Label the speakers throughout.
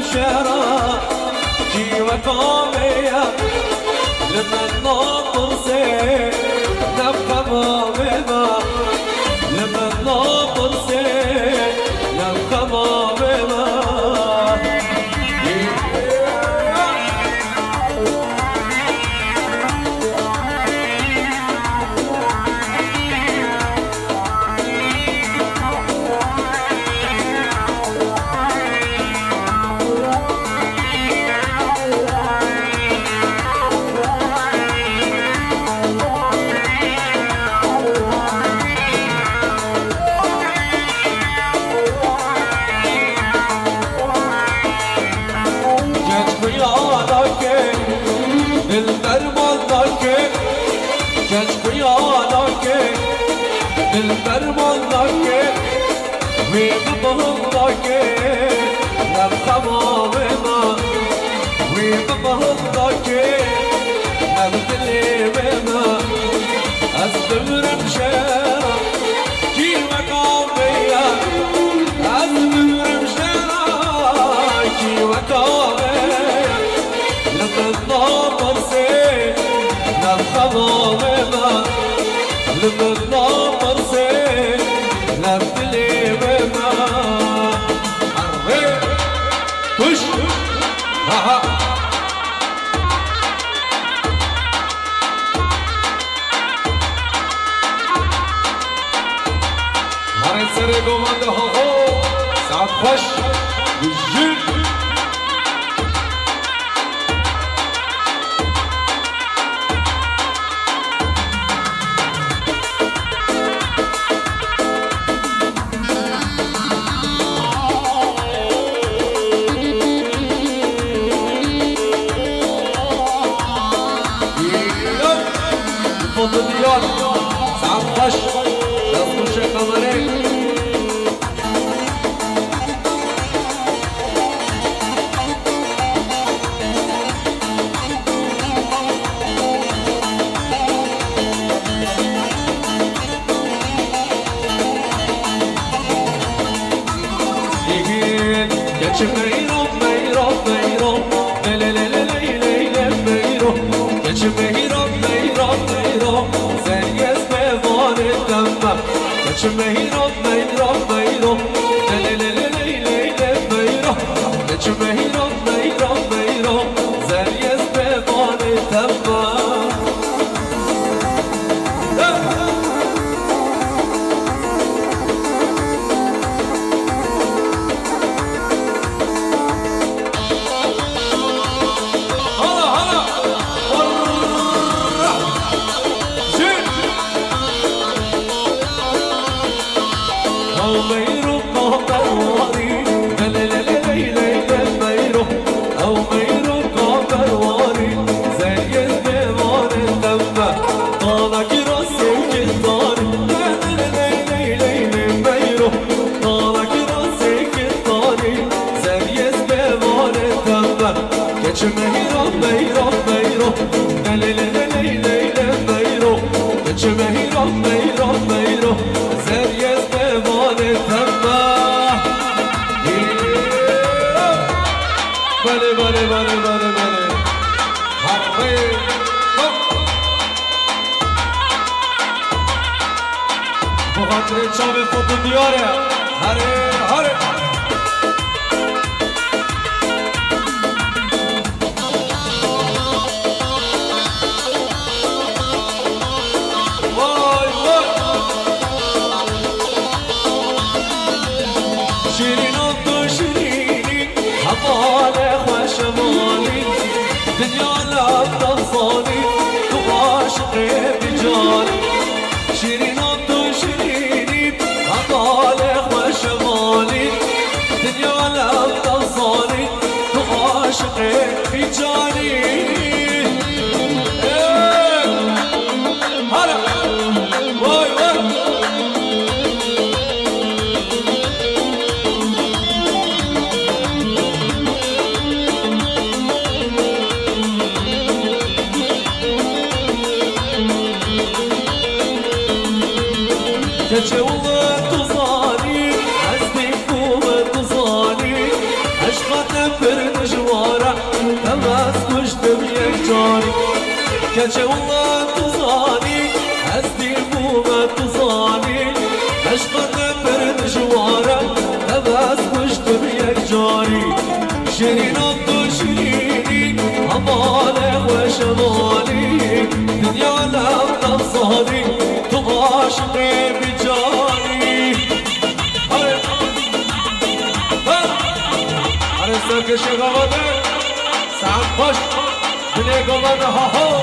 Speaker 1: شهرة جي وكامية لمن ناطر زين نبقى مامنا لمن ناطر زين نبقى مامنا البرمان داكي ويبطهن داكي نبقى مامنا ويبطهن داكي نبدلي منا أزدمر مشارة كي مقامية أزدمر مشارة كي مقامية لما تناطر زين نبقى مامنا لما تناطر زين نبدلي منا عربي وش ها هاري سري قومانده هو ساعد خوش بالجن فضليات ساعد خوش لازم الشيخ قمرين يجين يتشم ميرو ميرو ميرو ليلي ليلي ليلي ميرو يتشم ميرو ميرو ميرو زي اسمه فار الدم يتشم ميرو ميرو ميرو ليلي ليلي ليلي ميرو يتشم ميرو ميرو ميرو زي اسمه فار الدم مهيرو مهيرو مهيرو ليلي ليلي ليلي مهيرو مهيرو مهيرو مهيرو زريز بوان الثمة بلي بلي بلي بلي بلي حربي بخاطر شعب فوت دياره هري هري دنيا لا تنصاني وعاشقي بجاني شيرين انتو شيريني عطالك وشمالي دنيا لا تنصاني وعاشقي بجاني هلا واي واي تجولت تصاني حزني فوق تصاني عشقت پر دشواره تماس کشتم یک جاری کچه اومد تو زانی از دیر اومد تو زانی عشقت پر دشواره تماس کشتم یک جاری شیرین تو شیرینی هماله و شمالی دنیا لب صادی تو عاشقی بجانی سرک شغاوده سعد باش بله گواده ها ها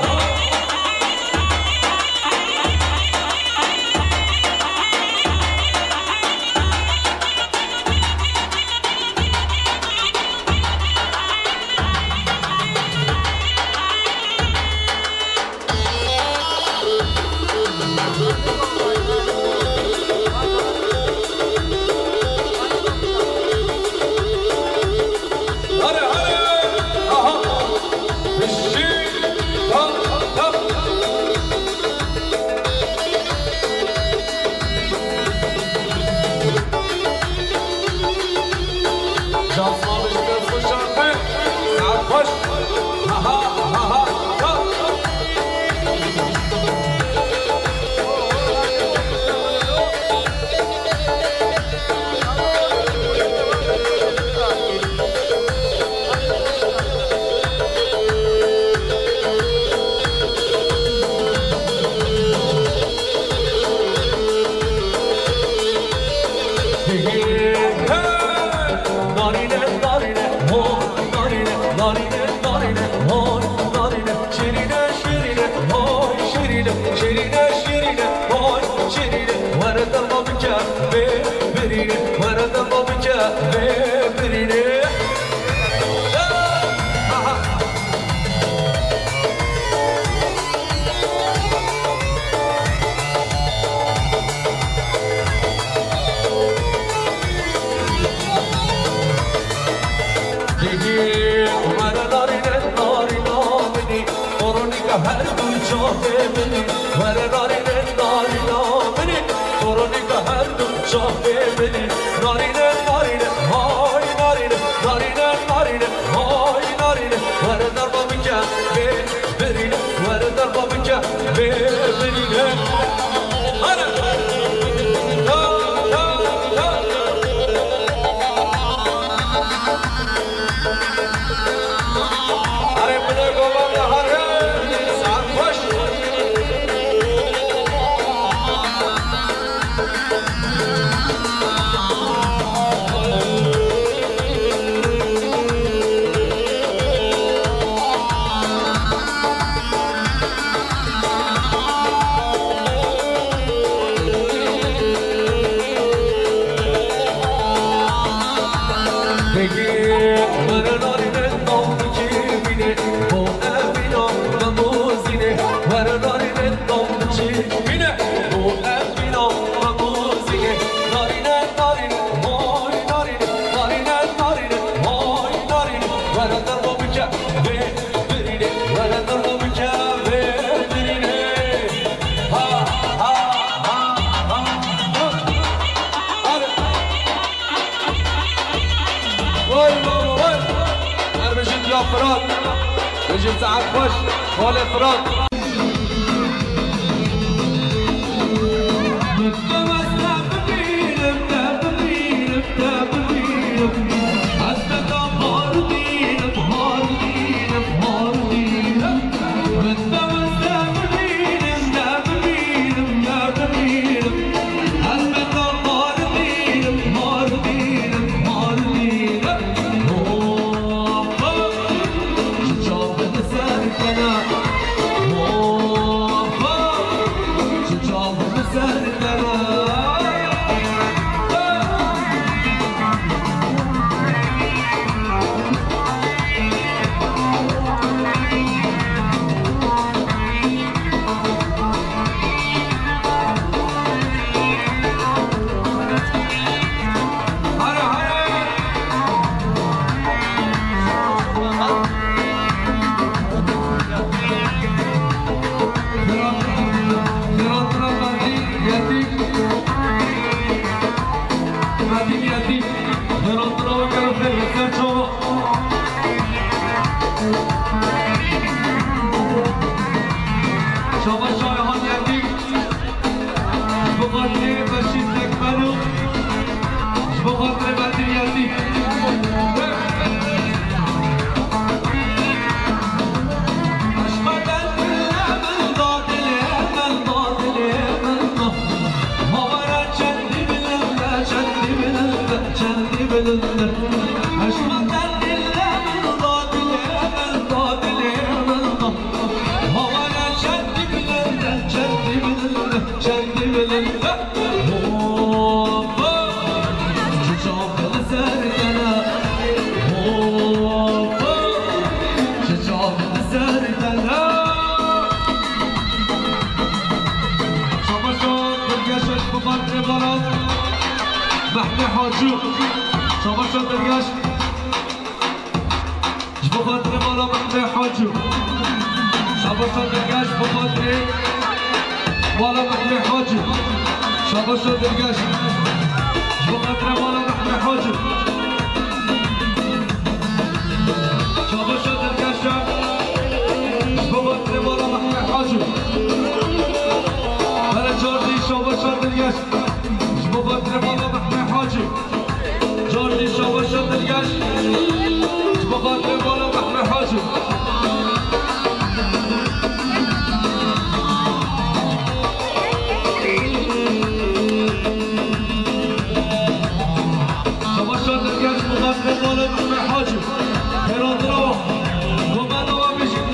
Speaker 2: Oh
Speaker 1: حاجو شما شد درگشت بخاطر بالا مقده حاجو شما شد درگشت بخاطر بالا مقده حاجو شما شد درگشت بخاطر بالا مقده حاجو شما شد درگشت بخاطر بالا مقده حاجو برای جاردی شما شد درگشت بخاطر بالا مقده حاجو جاردی شما شد درگشت بخاطر بالا مقده حاجو شما شد درگشت بخاطر بالا مقده حاجو هرات رو گمان رو بشید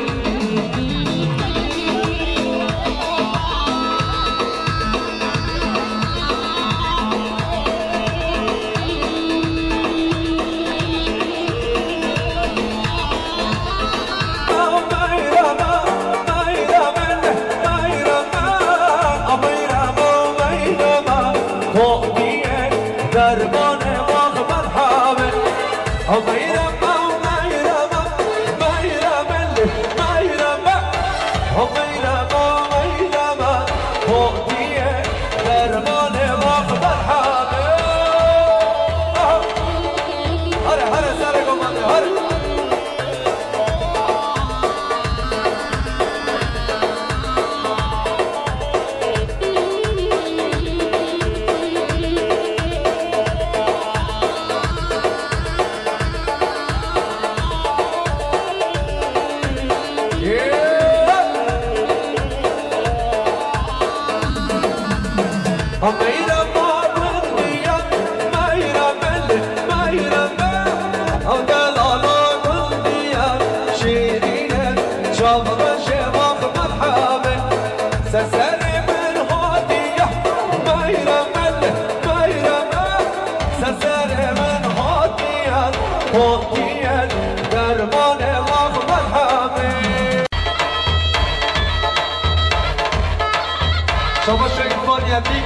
Speaker 1: شما شکفان یدی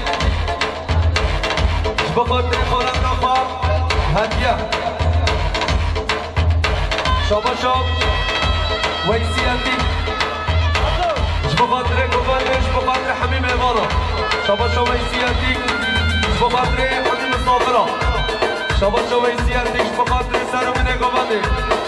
Speaker 1: بخاطر خانم نفر هدیه شما شب ویسی یدی بخاطر گوانش بخاطر حمیم ایمانا شما شب ویسی یدی بخاطر حمیم صافرا شما شب ویسی یدی بخاطر سرمین گوانده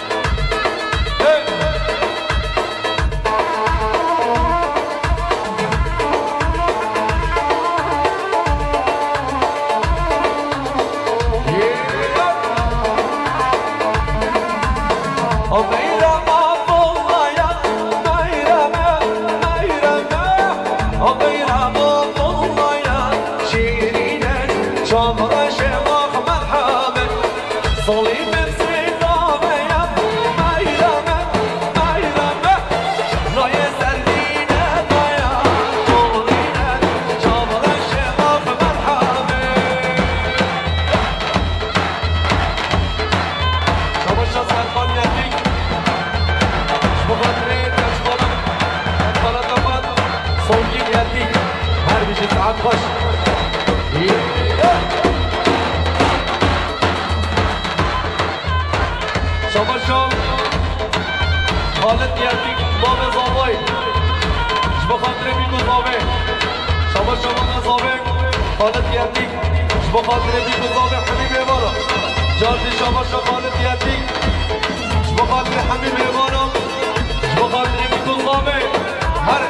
Speaker 1: حالت یکی باب زابای بخاطر بیگو زابه شما نزابه حالت یکی بخاطر بیگو زابه حمیم ایمانا جاردی شما حالت یکی بخاطر حمیم ایمانا بخاطر بیگو زابه هر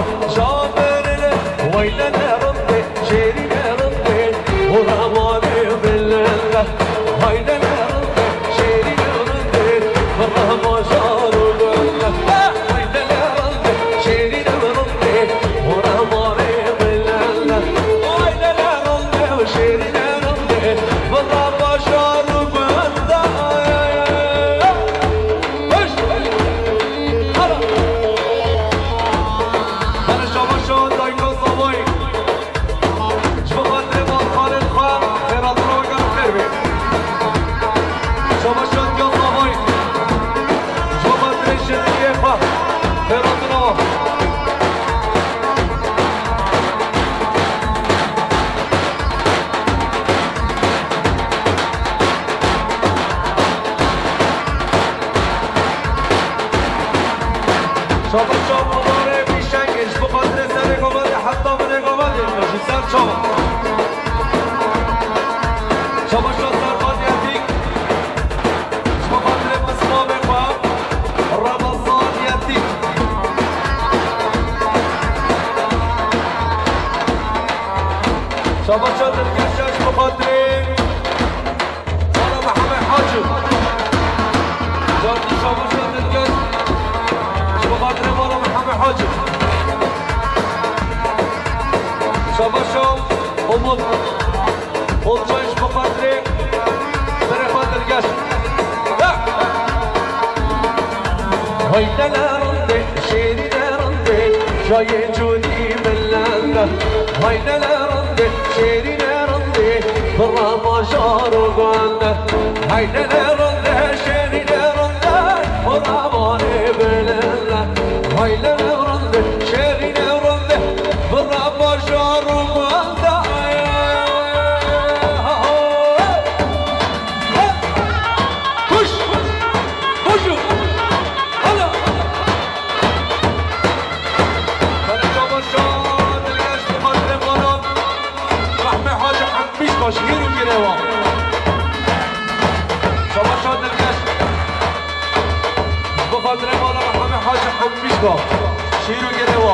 Speaker 1: شابرنا ويلا نرد شيري نرد ورماني بالله ويلا نرد شيري نرد والله شارو بالله ويلا نرد شيري نرد ورماني بالله ويلا نرد شيري نرد والله شارو بالله شباشات القشاش بخاطرين وانا محمد حاجب جارتي شباشات القش بخاطرين وانا محمد حاجب شباشات أمود والجيش بخاطرين بريخات القش هيدا لا رندي شيري لا رندي جاي جودي من لله هيدا لا رندي شيري نرندي بالرما شارو قلنا هيدا نرندي شيري نرندي بالرماني بالله هيدا نرندي شيري نرندي بالرما شارو قلنا خش خشوا هلا شهير وجنوا شباشات القش بخاطر مالا محمد حاج حميشكا شهير وجنوا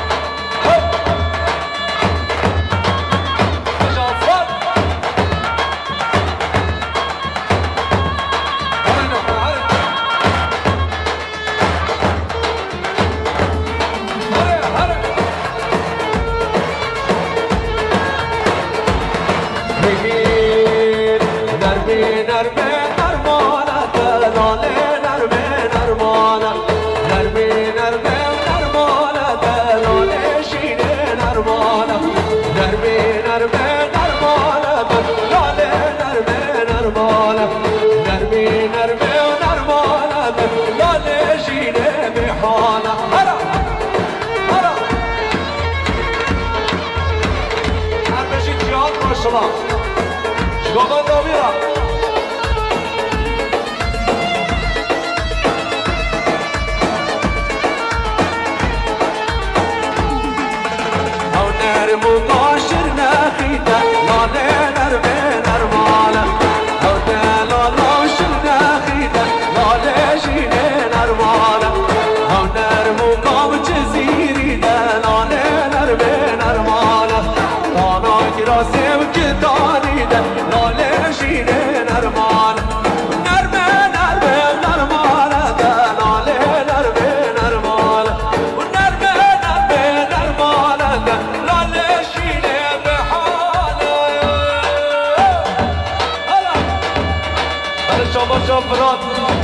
Speaker 1: شغل ضميرة أو نار مباشر ناخيتا لا نرمي نرمانا أو نار مباشر ناخيتا لا شيني نرمانا أو نار مقام جزيري دا لا نرمي نرمانا طانا كراسي وكتاني دا لا شيني نرمانا نرمي نرمي نرمانا دا لا نرمي نرمانا ونرمي نرمي نرمانا دا لا شيني بحانا هلا شباب شفرات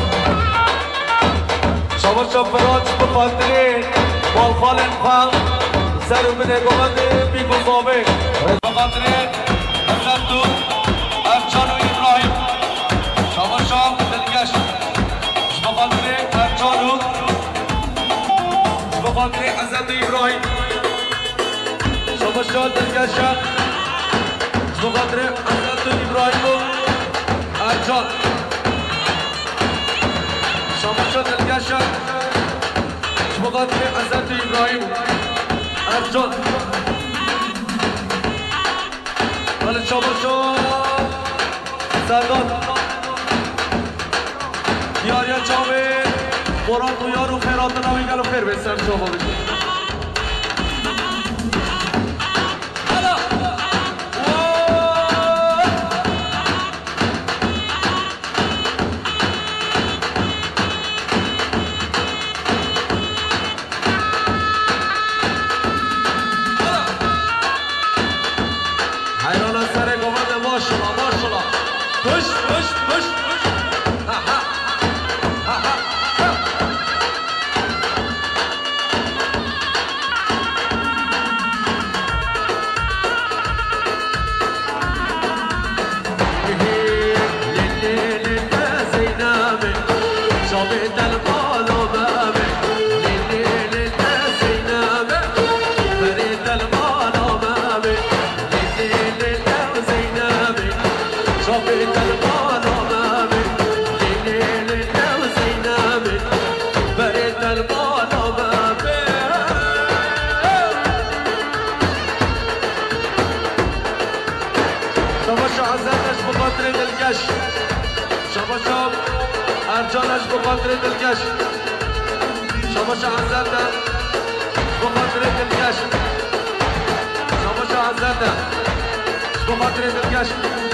Speaker 1: شباب شفرات بخاطرين والفالن فال سر من قوانين بيكو صابي بخاطرين أسدو أرجانو إبراهيم شباب شاب القش بخاطرين أرجانو بخاطرين أسدو إبراهيم شباب شاب القش بخاطرين أسدو إبراهيم أرجان شباب شاب القش بخاطرين أسدو إبراهيم أرجان ولی شما سردار یاریا جامعه مراد و یارو خیرات نمی گلو خیر به سر شما بگید مرجانش بخاطر دلکش شباش عزلده بخاطر دلکش شباش عزلده بخاطر دلکش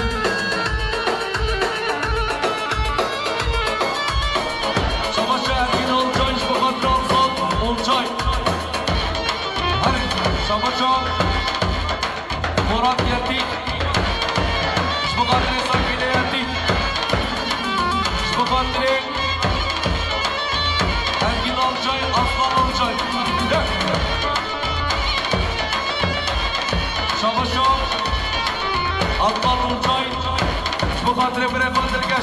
Speaker 1: شباش ارگین اولچایش بخاطر آمزاد اولچای شباشا مراد یتی بخاطر ساکینه یتی بخاطر ارگین اولچای اصلان اولچای شباشا اصلان اولچای بخاطر بره فاندرگش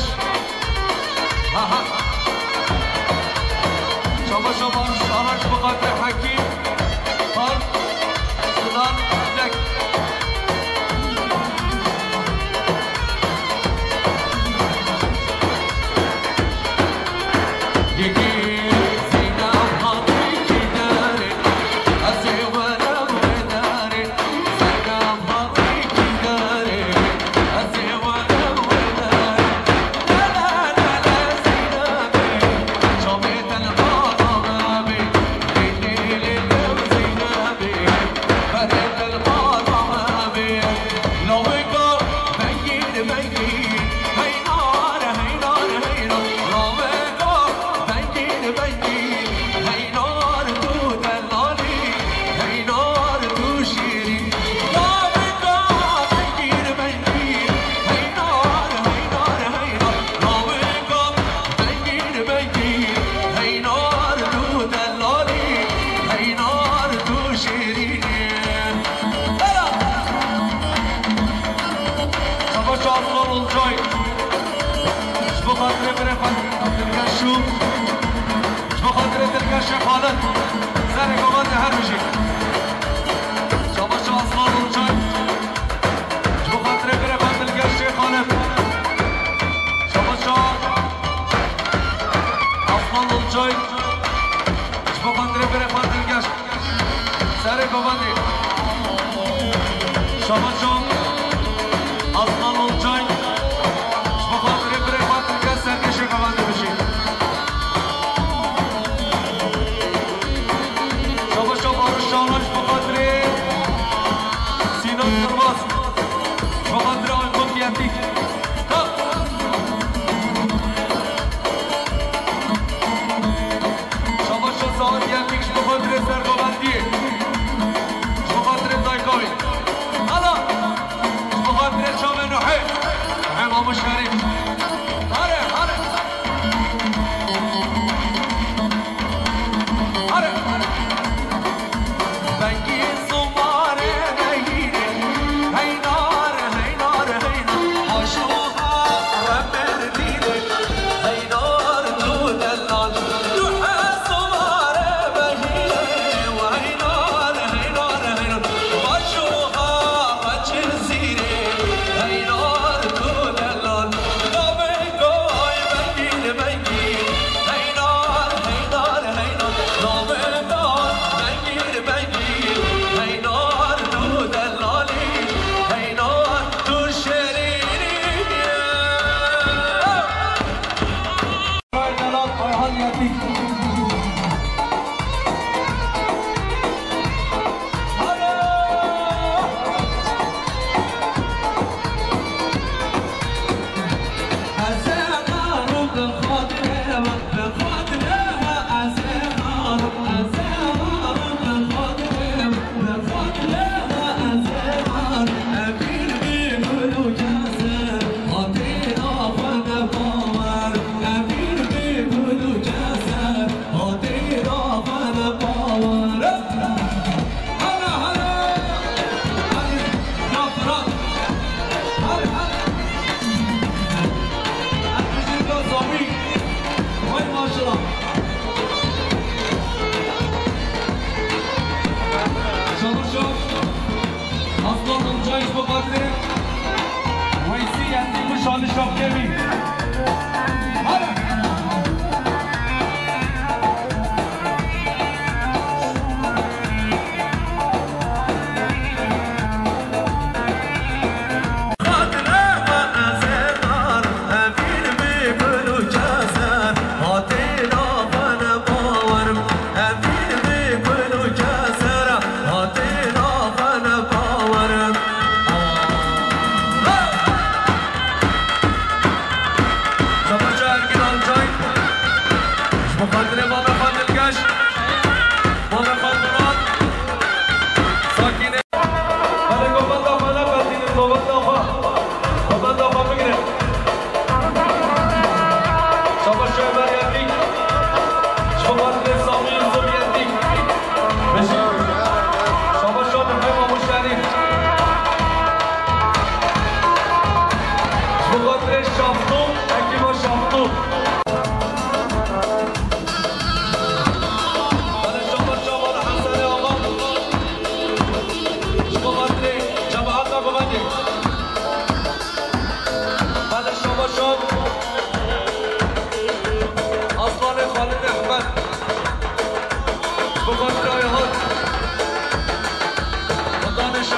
Speaker 1: شباشا بارش آناش بخاطر حکیم خان سودان لک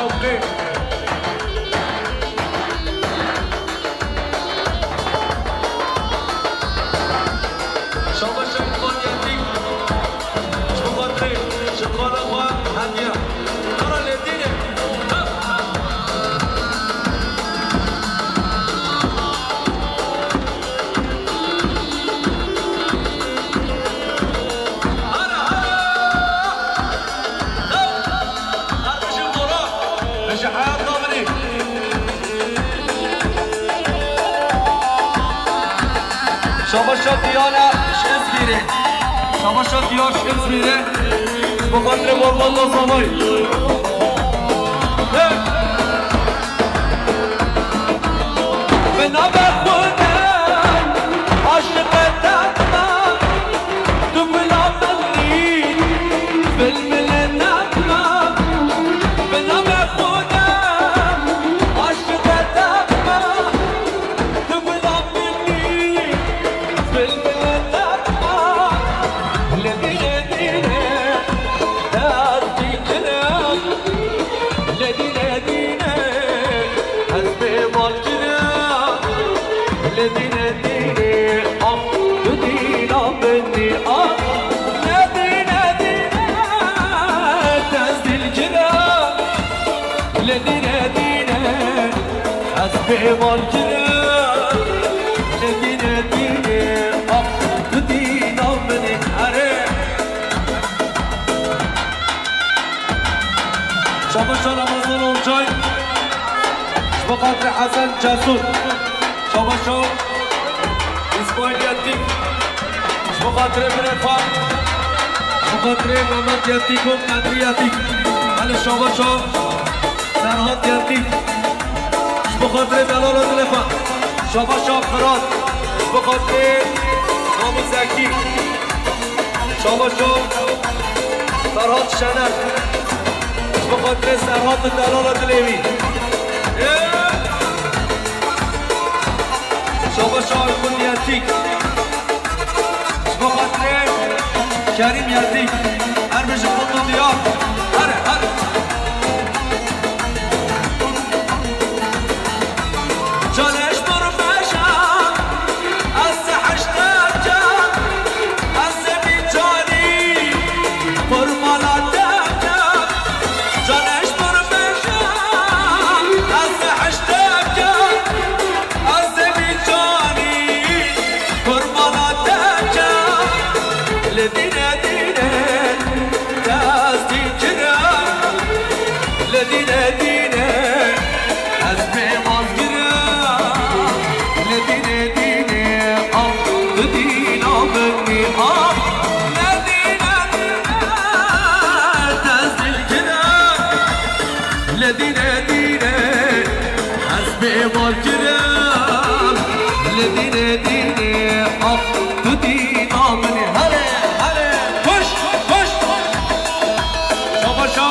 Speaker 1: شابقي شابا شابقان يديك شبقان ري شبقان أخوة هدية ترى لديني شاباشا دیانا شنز بیره شاباشا دیار شنز بیره بخاطر قربان لازمایی به نام خودم عاشق دقم تو بلا منی بلبل نقمم به نام خودم عاشق دقم تو بلا منی بمال جرا ندينا دينا دينا من الحرم شاباشا رمضان اونجای بخاطر حسن جسور شاباشا اسماعیل یتیک بخاطر برفان بخاطر محمد یتیک و قدر یتیک ولی شاباشا سرحاد یتیک بخاطر دلال و دلفن شاباشا فراد بخاطر نامو زکی شاباشا سرحاد شنر بخاطر سرحاد دلال و دلیوی شاباشا آرکون یتیک بخاطر کریم یتیک هر بشه خود دیار هره جانش برو بشم از سحشتر جم از زمین جانی فرمالاتم جم جانش برو بشم از سحشتر جم از زمین جانی فرمالاتم جم لدینه دینه دستی جرم لدینه دینه از بیمال جرم لدينا دينا حسبي والجرام لدينا دينا تدينا مني هلا هلا خش شاباشا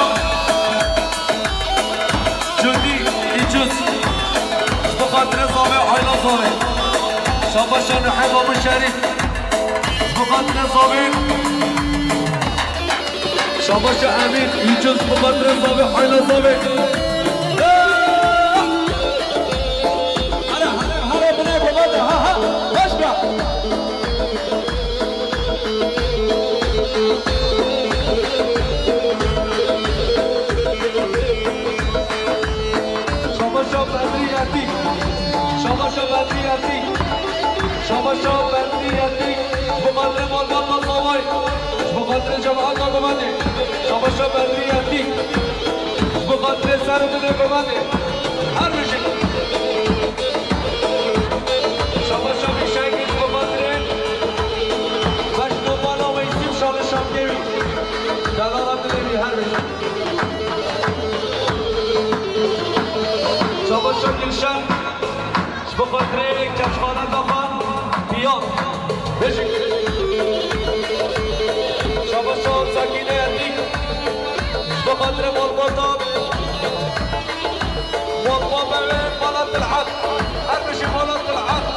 Speaker 1: جندي يجوز بخاطر صابع حيلا صابع شاباشا نحب ابو الشريف بخاطر صابع شاباشا امين يجوز بخاطر صابع حيلا صابع شاباشا بدرياتي بقدر مال والله صواي بقدر جماعة قباني شاباشا بدرياتي بقدر سر من قباني هر بشي شاباشا بشاكل بقدر بشتو بالا ويسيب شال شامكيوي دلالة دلالي هر بشي شاباشا گلشن بخاطر کشخانه داخل بیاد بشین شاباشا سکینه یدیک بخاطر مالباتان مالبا ببین مالات الحق هر بشی مالات الحق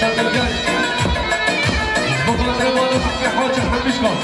Speaker 1: شد الجاي بطلة رمضان حقي حاجة حمشكم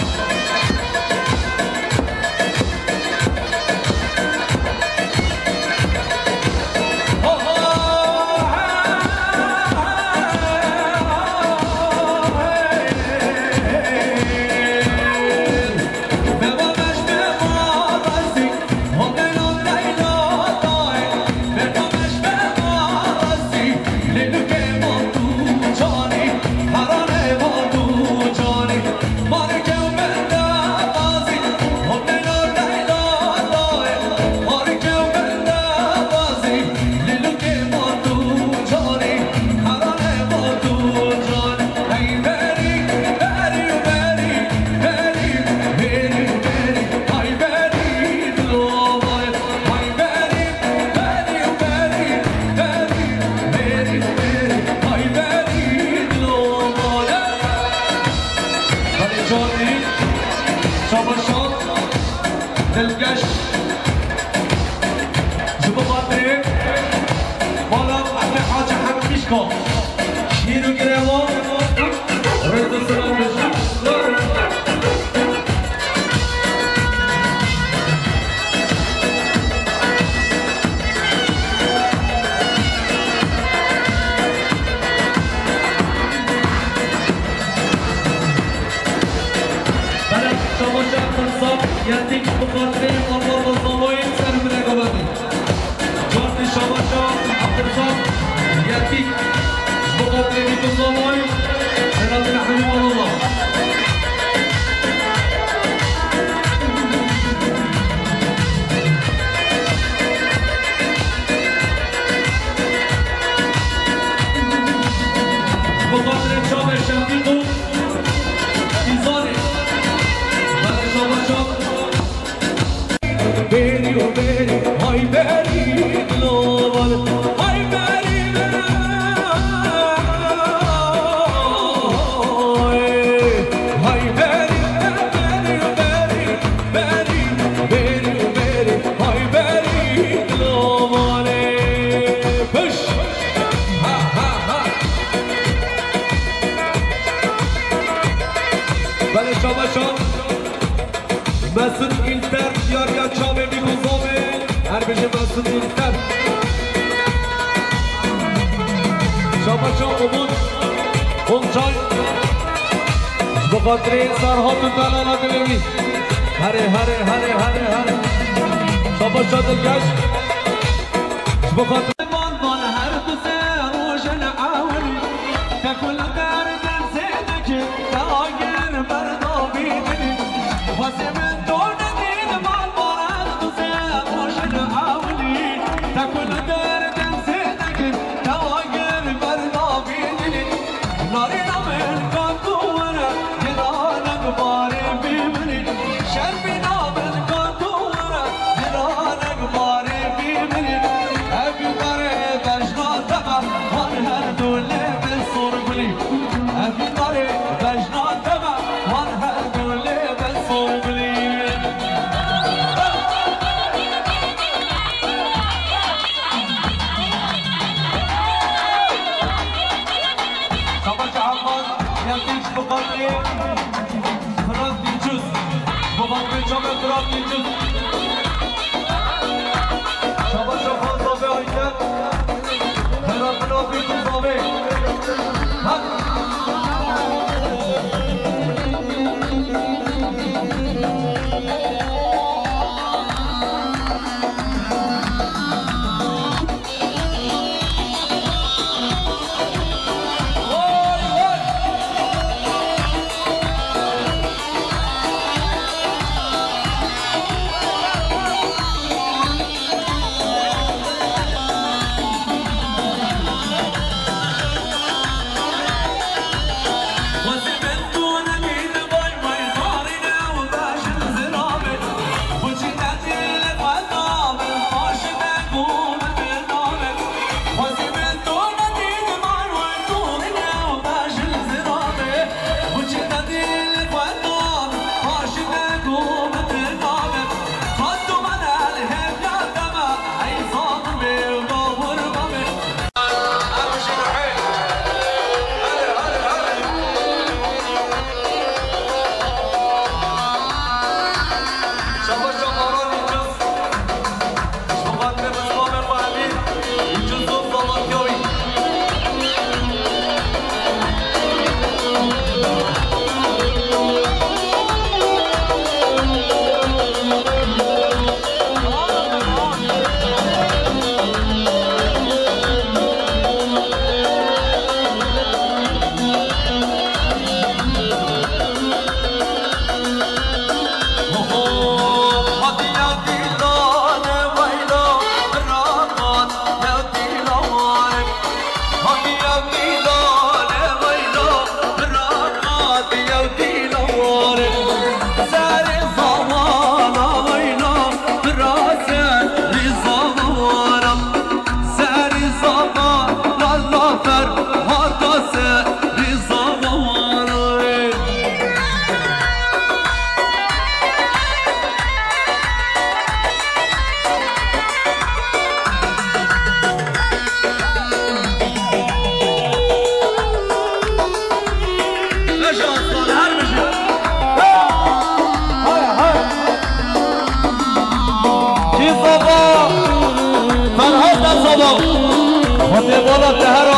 Speaker 1: بخاطر سرهات بلالا دلوی هره هره هره هره هره شابا شاد الگشت بخاطر
Speaker 2: من هر دوسه روشن عاولی تکل دردن زیدک تاگر بردابی دلی واسه من دون دید من هر دوسه روشن عاولی تکل دردن زیدک تاگر بردابی دلی ناری نامل کندوانه جدانک باره بیمنی شرفی نامل کندوانه جدانک باره بیمنی ابی داره بجناتما وان هر دوله بسور گلی ابی داره بجناتما وان هر دوله بسور گلی تهر